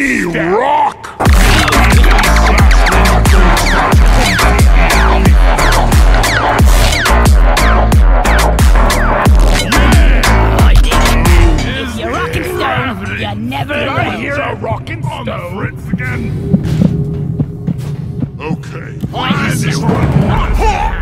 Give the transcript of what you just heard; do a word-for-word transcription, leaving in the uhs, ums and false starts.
me rock! If you're rockin' stone, you're never Did I alone. hear a rockin' stone? On the fritz again? Okay. Why is this one?